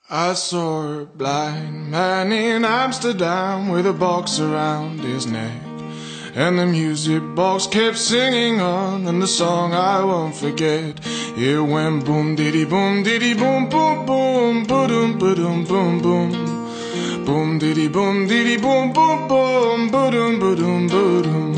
I saw a blind man in Amsterdam with a box around his neck, and the music box kept singing on, and the song I won't forget. It went boom diddy boom boom boom, boom boom boom boom, boom diddy boom boom boom boom, boom boom boom.